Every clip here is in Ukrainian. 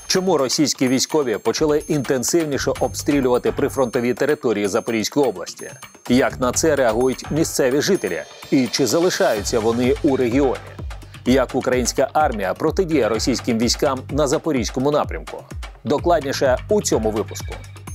Чому російські військові почали інтенсивніше обстрілювати прифронтові території Запорізької області? Як на це реагують місцеві жителі? І чи залишаються вони у регіоні? Як українська армія протидіє російським військам на Запорізькому напрямку? Докладніше у цьому випуску.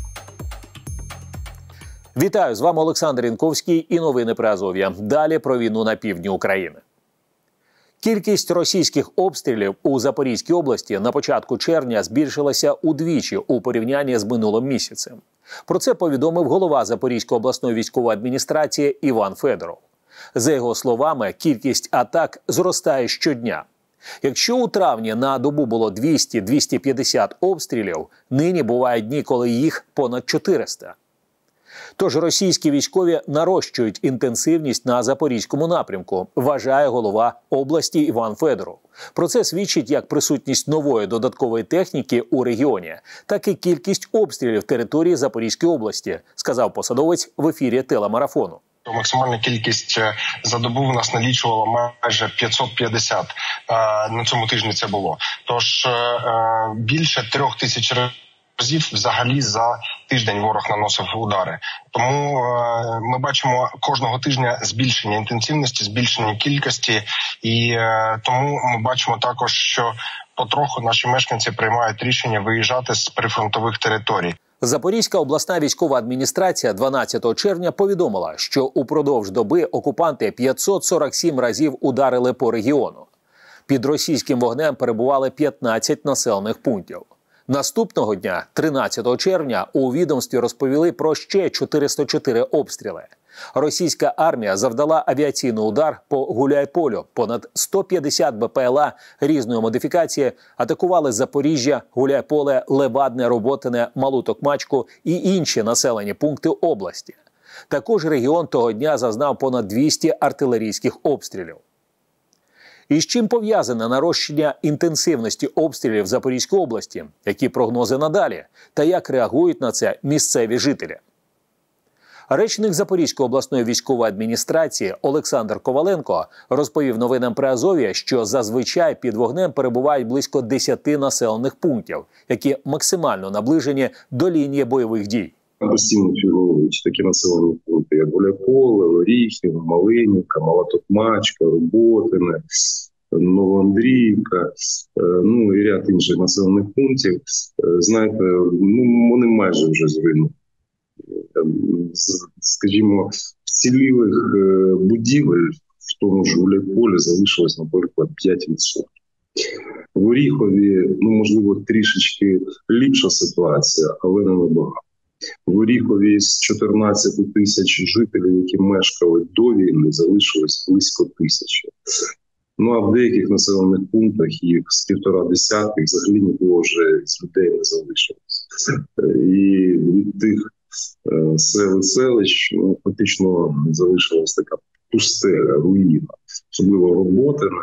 Вітаю, з вами Олександр Янковський і новини про Азов'я. Далі про війну на півдні України. Кількість російських обстрілів у Запорізькій області на початку червня збільшилася удвічі у порівнянні з минулим місяцем. Про це повідомив голова Запорізької обласної військової адміністрації Іван Федоров. За його словами, кількість атак зростає щодня. Якщо у травні на добу було 200-250 обстрілів, нині бувають дні, коли їх понад 400. Тож російські військові нарощують інтенсивність на Запорізькому напрямку, вважає голова області Іван Федоров. Про це свідчить як присутність нової додаткової техніки у регіоні, так і кількість обстрілів території Запорізької області, сказав посадовець в ефірі телемарафону. Максимальна кількість за добу в нас налічувала майже 550. На цьому тижні це було. Тож більше 3000 разів взагалі за тиждень ворог наносив удари. Тому ми бачимо кожного тижня збільшення інтенсивності, збільшення кількості. І тому ми бачимо також, що потроху наші мешканці приймають рішення виїжджати з прифронтових територій. Запорізька обласна військова адміністрація 12 червня повідомила, що упродовж доби окупанти 547 разів ударили по регіону. Під російським вогнем перебували 15 населених пунктів. Наступного дня, 13 червня, у відомстві розповіли про ще 404 обстріли. Російська армія завдала авіаційний удар по Гуляйполю. Понад 150 БПЛА різної модифікації атакували Запоріжжя, Гуляйполе, Левадне, Роботине, Малу Токмачку і інші населені пункти області. Також регіон того дня зазнав понад 200 артилерійських обстрілів. І з чим пов'язане нарощення інтенсивності обстрілів в Запорізькій області? Які прогнози надалі? Та як реагують на це місцеві жителі? Речник Запорізької обласної військової адміністрації Олександр Коваленко розповів новинам про Азов'я, що зазвичай під вогнем перебувають близько 10 населених пунктів, які максимально наближені до лінії бойових дій. Постійно фігурують такі населені пункти, як Гуляйполе, Оріхів, Малинівка, Мала Токмачка, Роботине, Новоандріївка, і ряд інших населених пунктів. Знаєте, вони майже вже зруйновані. Скажімо, вцілілих будівель в тому ж Гуляйполі залишилось, наприклад, 5%. В Оріхові, можливо, трішечки ліпша ситуація, але не набагато. В Оріхові з 14 тисяч жителів, які мешкали до війни, залишилось близько 1000. А в деяких населених пунктах їх з 1,5 взагалі нікого вже з людей не залишилось. І від тих сел і селищ фактично залишилась така пустеля, руїна, особливо Роботине,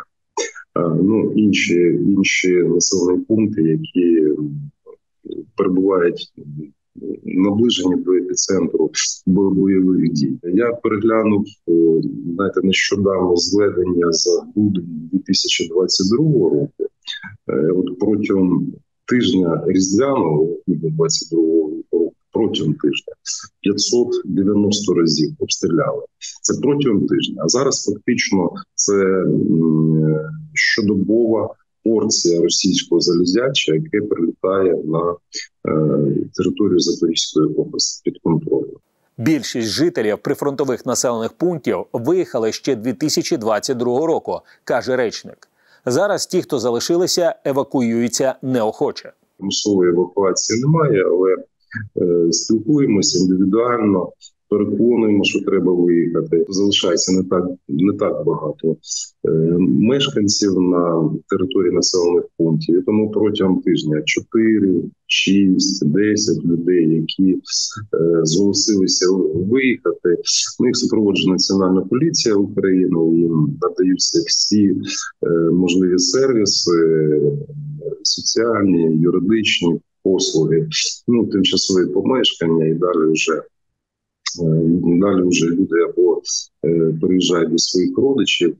інші населені пункти, які перебувають наближені до епіцентру бойових дій. Я переглянув, нещодавно зведення за грудень 2022 року. Протягом тижня різдвяного 2022 року, протягом тижня 590 разів обстріляли. Це протягом тижня. А зараз фактично це щодобова порція російського залізяча, яке прилітає на територію Запорізької області під контролем. Більшість жителів прифронтових населених пунктів виїхали ще 2022 року, каже речник. Зараз ті, хто залишилися, евакуюються неохоче. Примусової евакуації немає, але спілкуємося індивідуально, переконуємо, що треба виїхати. Залишається не так багато мешканців на території населених пунктів. І тому протягом тижня 4, 6, 10 людей, які зголосилися виїхати. Їх супроводжує Національна поліція України, їм надаються всі можливі сервіси, соціальні, юридичні послуги, тимчасові помешкання і далі вже Далі вже люди або переїжджають до своїх родичів,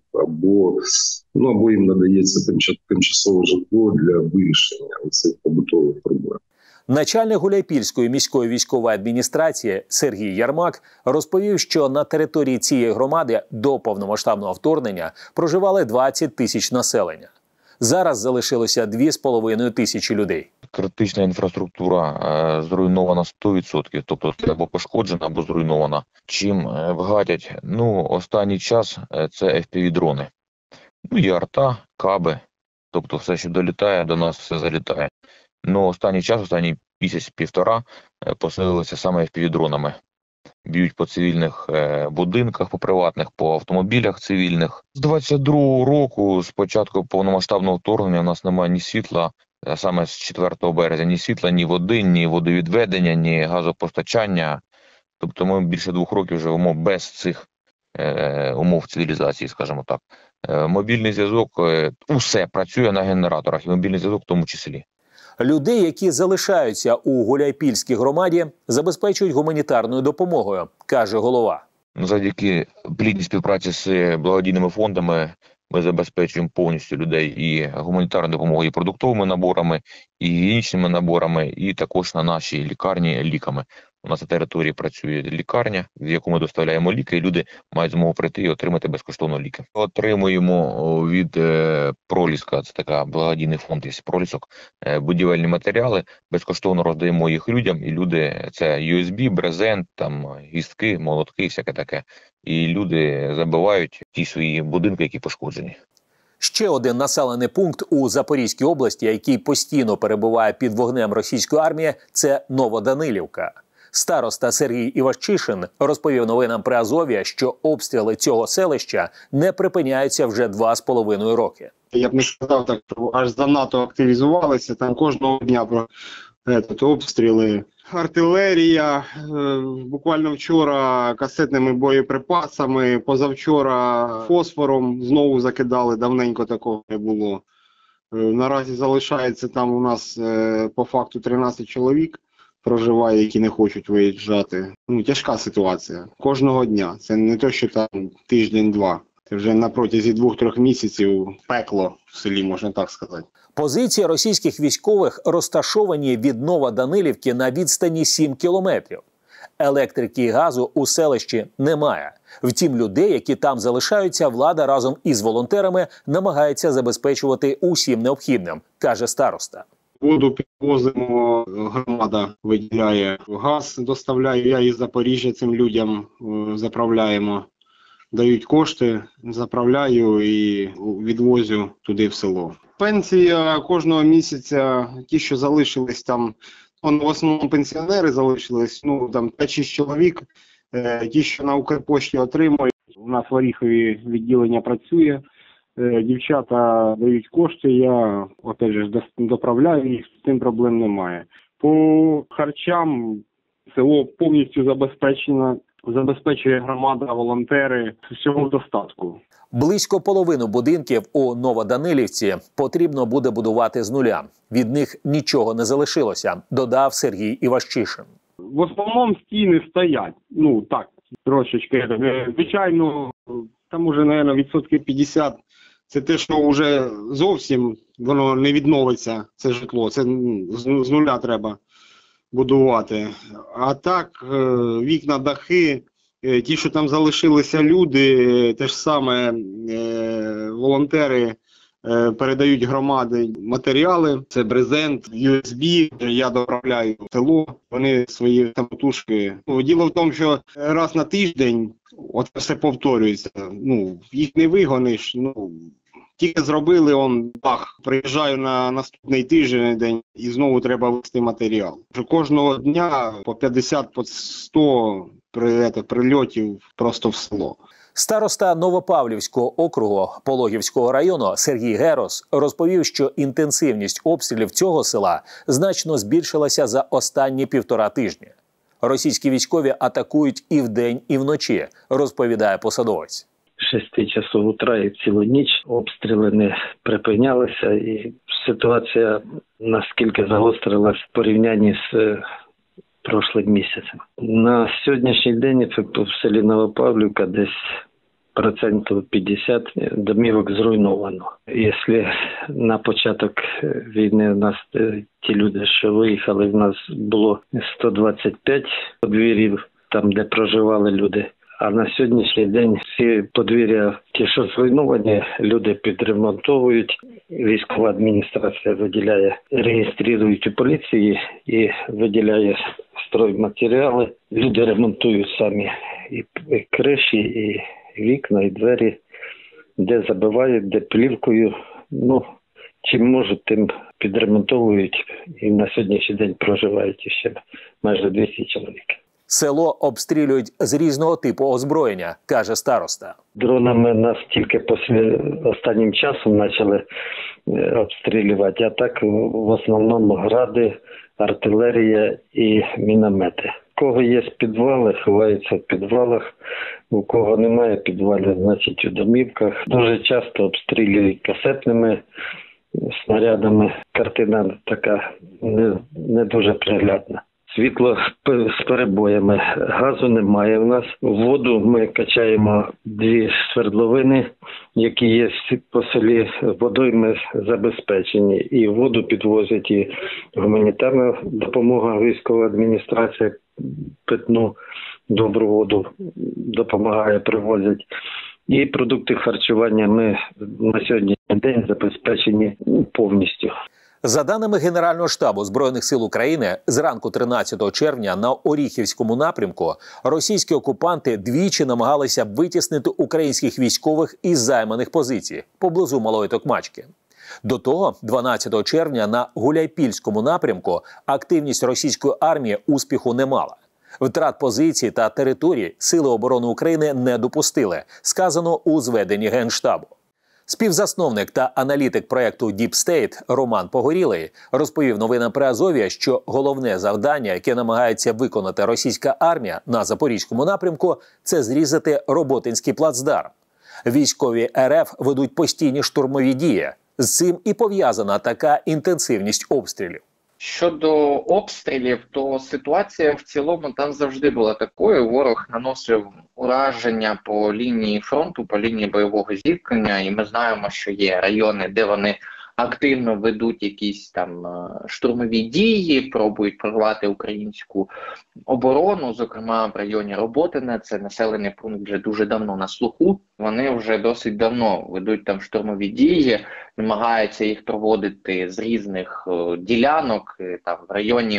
або їм надається тимчасове житло для вирішення цих побутових проблем. Начальник Гуляйпільської міської військової адміністрації Сергій Ярмак розповів, що на території цієї громади до повномасштабного вторгнення проживали 20 тисяч населення. Зараз залишилося 2,5 тисячі людей. Критична інфраструктура зруйнована 100%, тобто або пошкоджена, або зруйнована. Чим вгадять? Останній час це FPV-дрони. І арта, каби, тобто все, що долітає, до нас все залітає. Останній час, останній місяць-півтора посилилися саме FPV-дронами. Б'ють по цивільних будинках, по приватних, по автомобілях цивільних. З 22-го року, з початку повномасштабного вторгнення, у нас немає ні світла, а саме з 4 березня, ні світла, ні води, ні водовідведення, ні газопостачання. Тобто ми більше 2 років живемо без цих умов цивілізації, скажімо так. Мобільний зв'язок, усе працює на генераторах, і мобільний зв'язок в тому числі. Людей, які залишаються у Гуляйпільській громаді, забезпечують гуманітарною допомогою, каже голова. Завдяки плідній співпраці з благодійними фондами ми забезпечуємо повністю людей і гуманітарною допомогою, і продуктовими наборами, і гігієнічними наборами, і також на нашій лікарні ліками. У нас на території працює лікарня, в яку ми доставляємо ліки, і люди мають змогу прийти і отримати безкоштовно ліки. Отримуємо від Проліска, це така благодійний фонд, є Пролісок, будівельні матеріали, безкоштовно роздаємо їх людям, і люди, це USB, брезент, гістки, молотки, всяке таке. І люди забивають ті свої будинки, які пошкоджені. Ще один населений пункт у Запорізькій області, який постійно перебуває під вогнем російської армії, це Новоданилівка. Староста Сергій Івашчишин розповів новинам при Азов'я, що обстріли цього селища не припиняються вже 2,5 роки. Я б не сказав так, що аж занадто активізувалися, там кожного дня про обстріли. Артилерія, буквально вчора касетними боєприпасами, позавчора фосфором знову закидали, давненько такого не було. Наразі залишається там у нас по факту 13 чоловік проживає, які не хочуть виїжджати. Тяжка ситуація. Кожного дня. Це не те, що там тиждень-два. Це вже на протязі 2-3 місяців пекло в селі, можна так сказати. Позиції російських військових розташовані від Новоданилівки на відстані 7 кілометрів. Електрики і газу у селищі немає. Втім, людей, які там залишаються, влада разом із волонтерами намагається забезпечувати усім необхідним, каже староста. Воду підвозимо, громада виділяє, газ доставляю, я із Запоріжжя цим людям заправляємо. Дають кошти, заправляю і відвозю туди в село. Пенсія кожного місяця, ті, що залишились там, в основному пенсіонери залишились, 5-6 чоловік, ті, що на Укрпошті отримують. У нас в Оріхові відділення працює, дівчата дають кошти, я опять же доправляю їх, з цим проблем немає. По харчам село повністю забезпечує громада, волонтери, всього в достатку. Близько половину будинків у Новоданилівці потрібно буде будувати з нуля. Від них нічого не залишилося, додав Сергій Івашчишин. В основному стіни стоять, так, трошечки. Звичайно, там уже, мабуть, 50% це те, що вже зовсім воно не відновиться, це житло, це з нуля треба будувати. А так, вікна, дахи, ті, що там залишилися люди, те ж саме волонтери передають громади матеріали, це брезент, USB, я доправляю в село, вони свої самотужки. Діло в тому, що раз на тиждень от все повторюється, їх не вигониш, тільки зробили, бах, приїжджаю на наступний тиждень і знову треба вести матеріал. Кожного дня по 50, по 100 прильотів просто в село. Староста Новопавлівського округу Пологівського району Сергій Герос розповів, що інтенсивність обстрілів цього села значно збільшилася за останні 1,5 тижні. Російські військові атакують і вдень, і вночі, розповідає посадовець. 6 часов утра і цілу ніч обстріли не припинялися, і ситуація наскільки загострилась в порівнянні з прошлим місяцем. На сьогоднішній день в селі Новопавлівка десь 50% домівок зруйновано. Якщо на початок війни у нас ті люди, що виїхали, в нас було 125 подвір'їв, там де проживали люди. А на сьогоднішній день всі подвір'я, ті, що зруйновані, люди підремонтовують. Військова адміністрація виділяє, реєструють у поліції і виділяє стройматеріали. Люди ремонтують самі і криші, і вікна, і двері, де забивають, де плівкою. Чим можуть, тим підремонтовують. І на сьогоднішній день проживають ще майже 200 чоловік. Село обстрілюють з різного типу озброєння, каже староста. Дронами нас тільки останнім часом почали обстрілювати, а так в основному гради, артилерія і міномети. У кого є підвали, ховаються в підвалах, у кого немає підвалів, значить у домівках. Дуже часто обстрілюють касетними снарядами. Картина така не дуже приглядна. Світло з перебоями, газу немає в нас. Воду ми качаємо 2 свердловини, які є по селі, водою ми забезпечені. І воду підвозять, і гуманітарна допомога, військова адміністрація, питну добру воду допомагає, привозять. І продукти харчування ми на сьогоднішній день забезпечені повністю. За даними Генерального штабу Збройних сил України, зранку 13 червня на Оріхівському напрямку російські окупанти двічі намагалися витіснити українських військових із займаних позицій поблизу Малої Токмачки. До того, 12 червня на Гуляйпільському напрямку активність російської армії успіху не мала. Втрат позицій та територій Сили оборони України не допустили, сказано у зведенні Генштабу. Співзасновник та аналітик проєкту Deep State Роман Погорілий розповів новинам при Азов'я, що головне завдання, яке намагається виконати російська армія на Запорізькому напрямку, це зрізати Роботинський плацдарм. Військові РФ ведуть постійні штурмові дії. З цим і пов'язана така інтенсивність обстрілів. Щодо обстрілів, то ситуація в цілому там завжди була такою. Ворог наносив ураження по лінії фронту, по лінії бойового зіткнення, і ми знаємо, що є райони, де вони активно ведуть якісь там штурмові дії, пробують прорвати українську оборону, зокрема в районі Роботине, це населений пункт вже дуже давно на слуху. Вони вже досить давно ведуть там штурмові дії, намагаються їх проводити з різних ділянок, там в районі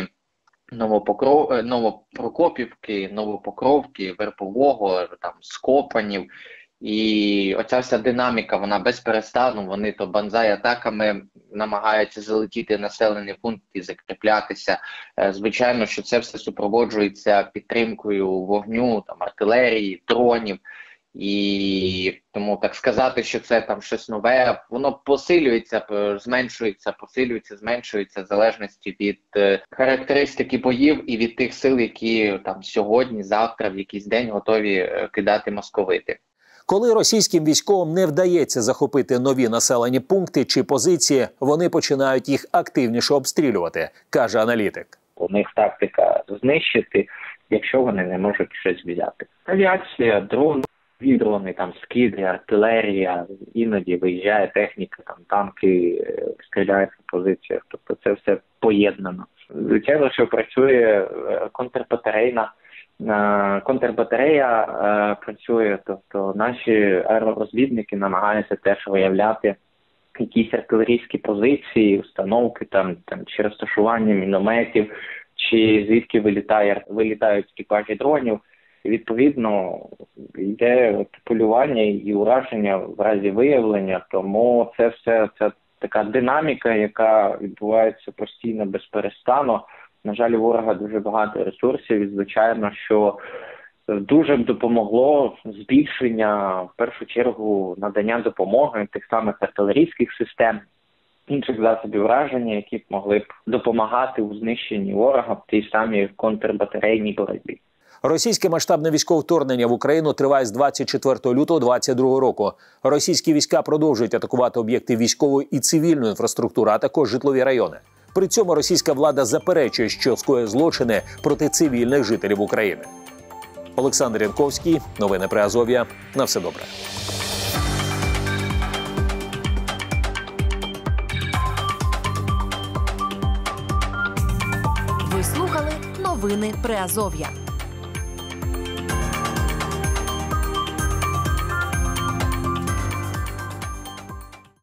Новопрокопівки, Новопокровки, Верпового, там Скопанів. І оця вся динаміка, вона без перестану, вони то банзай-атаками намагаються залетіти в населений пункт і закріплятися. Звичайно, що це все супроводжується підтримкою вогню, там, артилерії, дронів. І тому так сказати, що це там щось нове, воно посилюється, зменшується, посилюється, зменшується в залежності від характеристики боїв і від тих сил, які там сьогодні, завтра, в якийсь день готові кидати московити. Коли російським військовим не вдається захопити нові населені пункти чи позиції, вони починають їх активніше обстрілювати, каже аналітик. У них тактика знищити, якщо вони не можуть щось взяти. Авіація, дрони, там скиди, артилерія, іноді виїжджає техніка, там танки стріляють на позиціях, тобто це все поєднано. Звичайно, що працює контрбатарея працює, тобто наші аеророзвідники намагаються теж виявляти якісь артилерійські позиції, установки там чи розташування мінометів, чи звідки вилітають екіпажі дронів. І відповідно йде полювання і ураження в разі виявлення, тому це все це така динаміка, яка відбувається постійно без перестану. На жаль, у ворога дуже багато ресурсів і, звичайно, що дуже б допомогло збільшення, в першу чергу, надання допомоги тих самих артилерійських систем, інших засобів враження, які б могли б допомагати у знищенні ворога в тій самій контрбатарейній боротьбі. Російське масштабне військове вторгнення в Україну триває з 24 лютого 2022 року. Російські війська продовжують атакувати об'єкти військової і цивільної інфраструктури, а також житлові райони. При цьому російська влада заперечує, що скоює злочини проти цивільних жителів України. Олександр Янковський, новини Приазов'я. На все добре. Ви слухали новини Приазов'я.